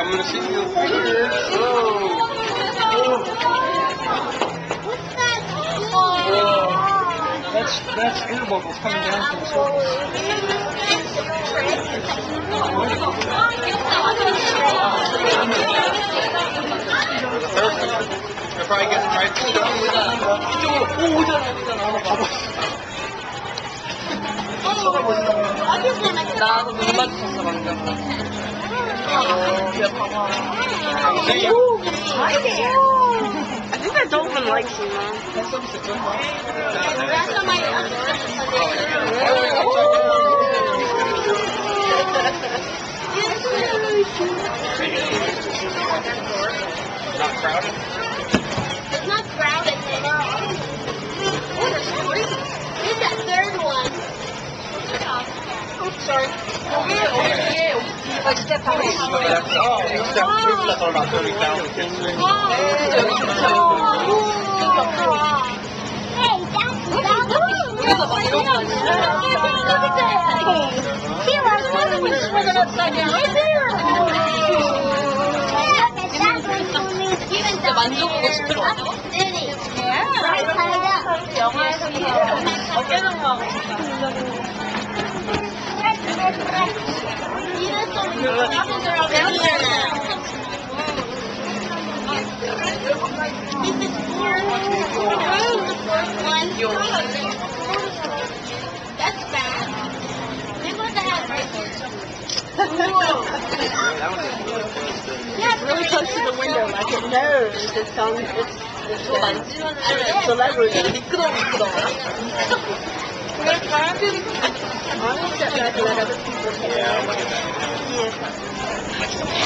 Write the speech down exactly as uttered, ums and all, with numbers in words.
coming to see you. Whoa. What's that? Whoa. That's, that's air bubbles coming down from the surface. They're probably getting right to 나도 눈 맞췄어 방금. I think that dolphin likes you, man. That's on my Not crowded? It's not crowded. It's that third one. Oh, sorry. Like step out. That's about thirty thousand kids. Hey, Here, our mother was swimming upside down. Right there. 진짜 만져보고 싶더라고. Right side up. 영화에서 어깨는 하고 싶다. Even some apples are all down there now. This is four. The fourth one. That's bad. Look what that has right here. Yeah, It's really close to the window, like it knows it's on it's it's a celebrity. 미끄러워 미끄러워. We're trying to. I'm gonna step back and let other people take it. Yeah, look at that. Yeah.